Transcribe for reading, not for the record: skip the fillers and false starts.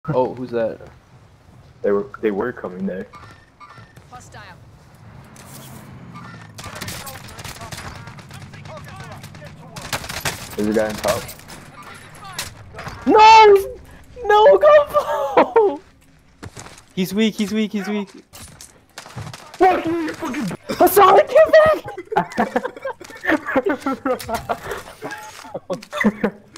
Oh, who's that? They were coming there. Hostile. There's a guy on top. No! No, go! He's weak, he's weak, he's weak. Fuck you, you fucking. Hassan, get back!